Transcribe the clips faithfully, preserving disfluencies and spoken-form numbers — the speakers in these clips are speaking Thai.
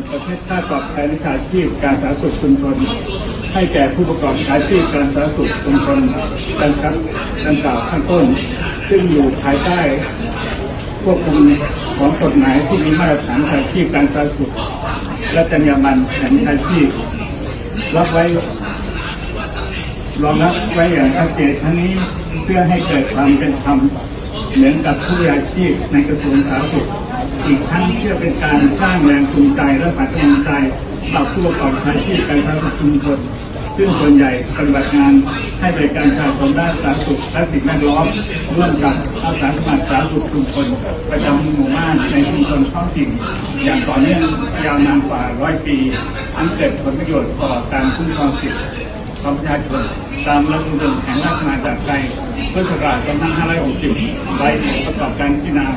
ประเภทค่าตอบแทนวิชาชีพการสาธารณสุขชุมชนให้แก่ผู้ประกอบอาชีพการสาธารณสุขชุมชนดังครับดังกล่าวข้างต้นซึ่งอยู่ภายใต้ควบคุมของกฎหมายที่มีมาตรฐานอาชีพการสาธารณสุขและจรรยาบรรณแห่งอาชีพรับไว้รองรับไว้อย่างชัดเจนทั้งนี้เพื่อให้เกิดความเป็นธรรมเหมือนกับผู้อาชีพในกระทรวงสาธารณสุขอีกทั้งเพื่อเป็นการสร้างแรงจูงใจและผลักดันใจต่อผู้ประกอบอาชีพการสาธารณสุขชุมชนซึ่งส่วนใหญ่ปฏิบัติงานให้บริการประชาชนด้านสาธารณสุขและสิ่งแวดล้อมร่วมกับอาสาสมัครสาธารณสุขชุมชนประจำหมู่บ้านในชุมชนท้องถิ่นอย่างต่อเนื่องยาวนานกว่าร้อยปีอันเกิดผลประโยชน์ต่อการคุ้มครองสิทธิของประชาชนตามรัฐธรรมนูญแห่งราชอาณาจักรไทยพุทธศักราชสองพันห้าร้อยหกสิบไว้ประกอบการพิจารณา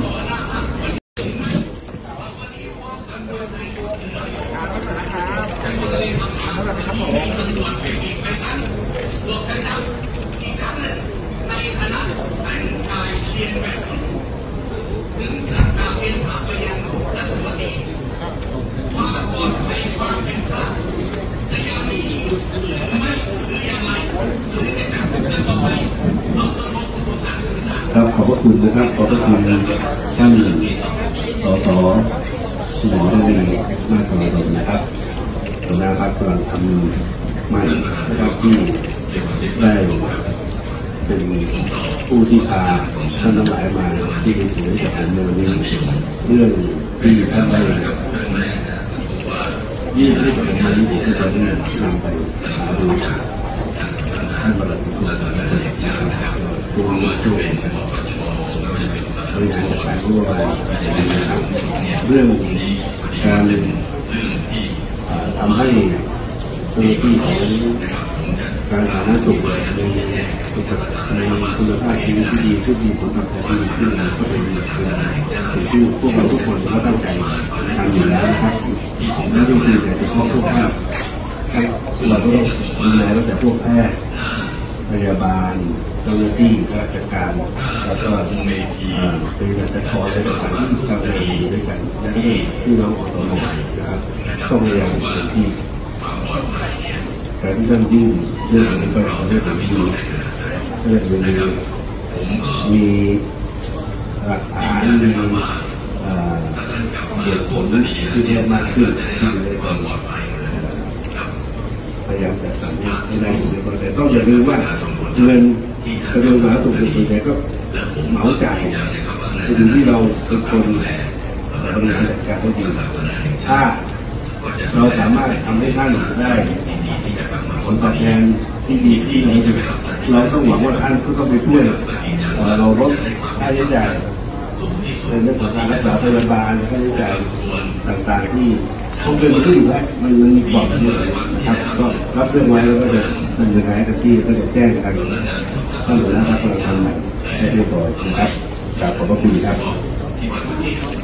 ครับขอบพระคุณนะครับขอบพระคุณท่านสสคุณหมอได้มาสมัยนี้นะครับหัวหน้าพรรคกำลังทำใหม่นะครับที่ได้เป็นผู้ที่พาท่านทั้งหลายมาที่เป็นผู้ที่จะดำเนินเรื่องที่ท่านได้ยื่นให้กับผมมาที่ผมจะได้นำไปหาดูท่านประหลัดกระทรวงสาธารณสุขนะครับผู้มีช่วยบริหารจัดการผู้บริหารนะครับเรื่องการทำให้ตัวที่ของการสาธารณสุขในในคุณภาพชีวิตที่ดีที่ดีผลตอบแทนที่ดีขึ้นก็เป็นสิ่งที่พวกเราทุกคนก็ตั้งใจทำอยู่แล้วนะครับนั่นก็คือแต่เฉพาะพวกแพทย์เราก็ต้องดูแลตั้งแต่พวกแพทย์พยาบาลเจ้าหน้าที่ข้าราชการแล้วก็เป็นการจัดการและต่างๆที่ทำงานอยู่ด้วยกันและที่พี่น้องอสมนะครับต้องพยายามเต็มที่การที่ท่านยื่นเรื่องนี้ไปขอให้ผมดูเรื่องนี้มีหลักฐานมีเหตุผลที่แท้มากขึ้นที่ได้พยายามจัดสรรให้ได้อยู่ในประเทศต้องอย่าลืมว่าเงินกระทรวงสาธารณสุขส่วนใหญ่ก็เหมาจ่ายอยู่ที่เราเป็นคนบริหารจัดการได้ดีถ้าเราสามารถทำให้ท่านได้ผลตอบแทนที่ดีที่ดีเราต้องหวังว่าท่านก็ต้องไปช่วยเราลดค่าใช้จ่ายในเรื่องของการรักษาพยาบาลค่าใช้จ่ายต่างๆที่คงเป็นมันขึ้นแล้วมันมันมีบอกเยอะนะครับก็รับเรื่องไว้แล้วก็จะดำเนินการให้ที่ก็จะแจ้งทางท่านหัวหน้าพรรคกำลังทำใหม่ให้เรียบร้อยนะครับขอบพระคุณครับ